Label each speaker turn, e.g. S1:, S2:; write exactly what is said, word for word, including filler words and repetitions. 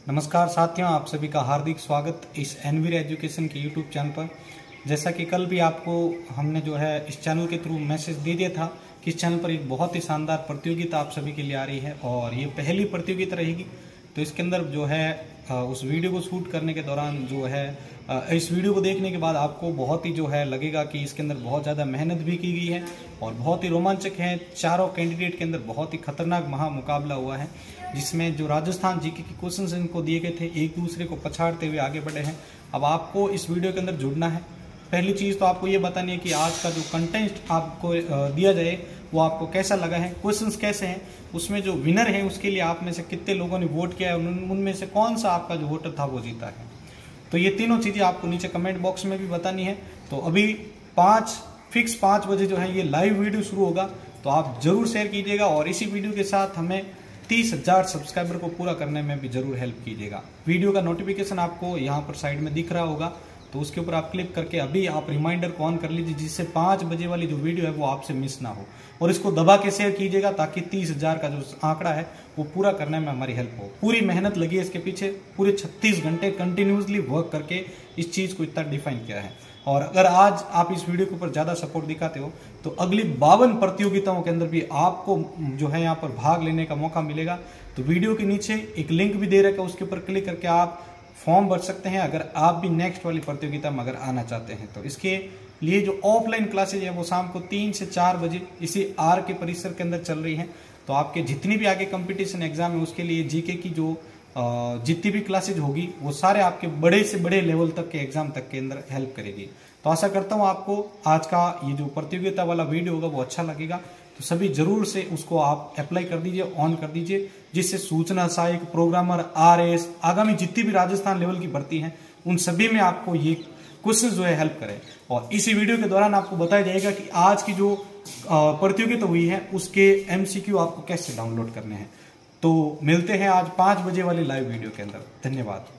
S1: नमस्कार साथियों, आप सभी का हार्दिक स्वागत इस एनवीर एजुकेशन के यूट्यूब चैनल पर। जैसा कि कल भी आपको हमने जो है इस चैनल के थ्रू मैसेज दे दिया था कि इस चैनल पर एक बहुत ही शानदार प्रतियोगिता आप सभी के लिए आ रही है और ये पहली प्रतियोगिता रहेगी। तो इसके अंदर जो है उस वीडियो को शूट करने के दौरान जो है इस वीडियो को देखने के बाद आपको बहुत ही जो है लगेगा कि इसके अंदर बहुत ज़्यादा मेहनत भी की गई है और बहुत ही रोमांचक है। चारों कैंडिडेट के अंदर बहुत ही खतरनाक महा मुकाबला हुआ है, जिसमें जो राजस्थान जीके के क्वेश्चंस इनको दिए गए थे एक दूसरे को पछाड़ते हुए आगे बढ़े हैं। अब आपको इस वीडियो के अंदर जुड़ना है। पहली चीज़ तो आपको ये बतानी है कि आज का जो कंटेंट आपको दिया जाए वो आपको कैसा लगा है, क्वेश्चंस कैसे हैं, उसमें जो विनर है उसके लिए आप में से कितने लोगों ने वोट किया है, उनमें से कौन सा आपका जो वोटर था वो जीता है। तो ये तीनों चीज़ें आपको नीचे कमेंट बॉक्स में भी बतानी है। तो अभी पाँच फिक्स पाँच बजे जो है ये लाइव वीडियो शुरू होगा, तो आप जरूर शेयर कीजिएगा और इसी वीडियो के साथ हमें तीस हजार सब्सक्राइबर को पूरा करने में भी जरूर हेल्प कीजिएगा। वीडियो का नोटिफिकेशन आपको यहाँ पर साइड में दिख रहा होगा, तो उसके ऊपर आप क्लिक करके अभी आप रिमाइंडर को ऑन कर लीजिए, जिससे पाँच बजे वाली जो वीडियो है वो आपसे मिस ना हो। और इसको दबा के शेयर कीजिएगा ताकि तीस हजार का जो आंकड़ा है वो पूरा करने में हमारी हेल्प हो। पूरी मेहनत लगी है इसके पीछे, पूरे छत्तीस घंटे कंटिन्यूसली वर्क करके इस चीज़ को इतना डिफाइन किया है। और अगर आज आप इस वीडियो के ऊपर ज़्यादा सपोर्ट दिखाते हो तो अगली बावन प्रतियोगिताओं के अंदर भी आपको जो है यहाँ पर भाग लेने का मौका मिलेगा। तो वीडियो के नीचे एक लिंक भी दे रखा है, उसके ऊपर क्लिक करके आप फॉर्म भर सकते हैं अगर आप भी नेक्स्ट वाली प्रतियोगिता में अगर आना चाहते हैं। तो इसके लिए जो ऑफलाइन क्लासेज है वो शाम को तीन से चार बजे इसी आर के परिसर के अंदर चल रही हैं। तो आपके जितनी भी आगे कंपटीशन एग्जाम है उसके लिए जीके की जो जितनी भी क्लासेज होगी वो सारे आपके बड़े से बड़े लेवल तक के एग्जाम तक के अंदर हेल्प करेगी। तो आशा करता हूँ आपको आज का ये जो प्रतियोगिता वाला वीडियो होगा वो अच्छा लगेगा। तो सभी जरूर से उसको आप अप्लाई कर दीजिए, ऑन कर दीजिए, जिससे सूचना सहायक, प्रोग्रामर, आरएस, आगामी जितनी भी राजस्थान लेवल की भर्ती है उन सभी में आपको ये क्वेश्चन जो है हेल्प करे। और इसी वीडियो के दौरान आपको बताया जाएगा कि आज की जो प्रतियोगिता हुई है उसके एमसीक्यू आपको कैसे डाउनलोड करने हैं। तो मिलते हैं आज पाँच बजे वाली लाइव वीडियो के अंदर। धन्यवाद।